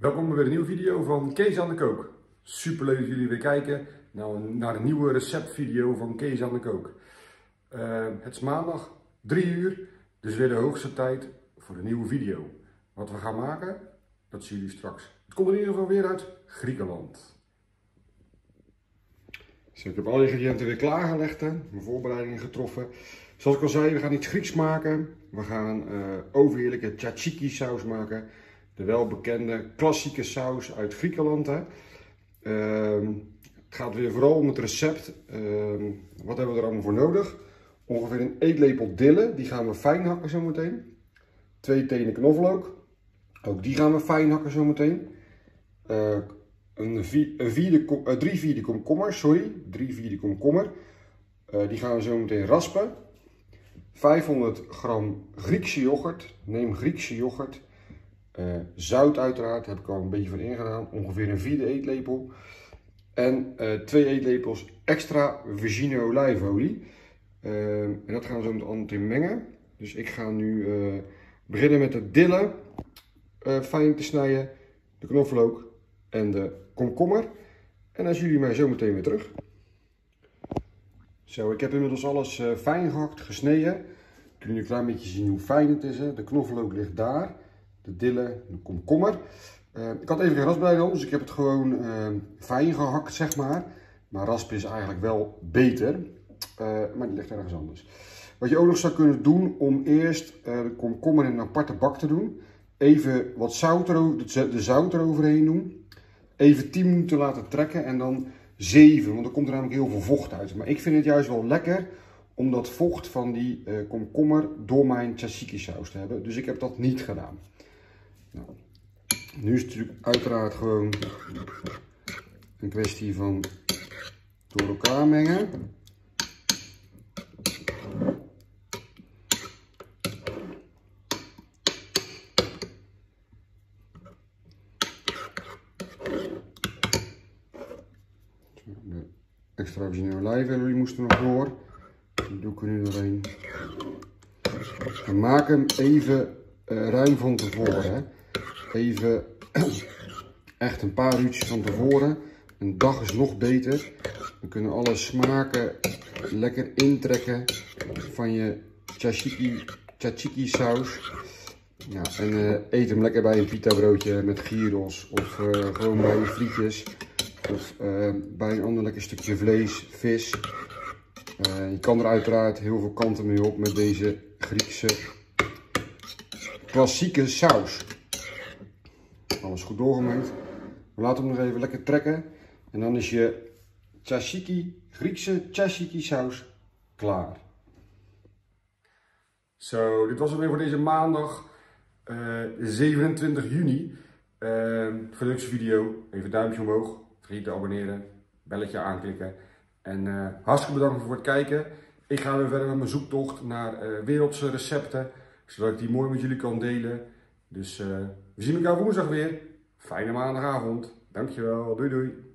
Welkom bij weer een nieuwe video van Kees aan de Kook. Super leuk dat jullie weer kijken naar een nieuwe receptvideo van Kees aan de Kook. Het is maandag 3 uur, dus weer de hoogste tijd voor een nieuwe video. Wat we gaan maken, dat zien jullie straks. Het komt in ieder geval weer uit Griekenland. Dus ik heb alle ingrediënten weer klaargelegd, mijn voorbereidingen getroffen. Zoals ik al zei, we gaan iets Grieks maken. We gaan overheerlijke tzatziki saus maken. De welbekende klassieke saus uit Griekenland. Het gaat weer vooral om het recept. Wat hebben we er allemaal voor nodig? Ongeveer een eetlepel dille, die gaan we fijn hakken zometeen. 2 tenen knoflook, ook die gaan we fijn hakken zometeen. 3/4 komkommer, die gaan we zometeen raspen. 500 gram Griekse yoghurt, neem Griekse yoghurt. Zout uiteraard, heb ik al een beetje van ingedaan, ongeveer een 4e eetlepel. En 2 eetlepels extra virgine olijfolie. En dat gaan we zo meteen mengen. Dus ik ga nu beginnen met de dille fijn te snijden, de knoflook en de komkommer. En dan zien jullie mij zo meteen weer terug. Zo, ik heb inmiddels alles fijn gehakt, gesneden. Kun je een klein beetje zien hoe fijn het is. Hè? De knoflook ligt daar. De dille, de komkommer. Ik had even geen rasp bij ons, dus ik heb het gewoon fijn gehakt, zeg maar. Maar raspen is eigenlijk wel beter, maar die ligt ergens anders. Wat je ook nog zou kunnen doen, om eerst de komkommer in een aparte bak te doen. Even wat zout de zout eroverheen doen. Even 10 minuten laten trekken en dan 7, want er komt er namelijk heel veel vocht uit. Maar ik vind het juist wel lekker om dat vocht van die komkommer door mijn tzatziki saus te hebben. Dus ik heb dat niet gedaan. Nou, nu is het natuurlijk uiteraard gewoon een kwestie van door elkaar mengen. De extra virgine olijfolie moest er nog door. Die doe ik er nu doorheen. En maak hem even ruim van tevoren. Hè. Even echt een paar uurtjes van tevoren. Een dag is nog beter. We kunnen alle smaken lekker intrekken van je tzatziki saus. Ja, en eet hem lekker bij een pita broodje met gyros of gewoon bij je frietjes. Of bij een ander lekker stukje vlees, vis. Je kan er uiteraard heel veel kanten mee op met deze Griekse klassieke saus. Alles goed doorgemengd. We laten hem nog even lekker trekken. En dan is je Griekse tzatziki saus klaar. Zo, dit was het weer voor deze maandag 27 juni. Voor de leukste video, even duimpje omhoog. Vergeet te abonneren, belletje aanklikken. En hartstikke bedankt voor het kijken. Ik ga weer verder met mijn zoektocht naar wereldse recepten. Zodat ik die mooi met jullie kan delen. Dus we zien elkaar woensdag weer. Fijne maandagavond. Dankjewel. Doei doei.